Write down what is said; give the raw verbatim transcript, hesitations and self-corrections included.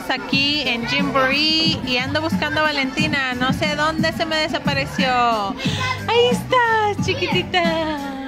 estamos aquí en Gymboree y ando buscando a Valentina. No sé dónde se me desapareció. Ahí estás, chiquitita.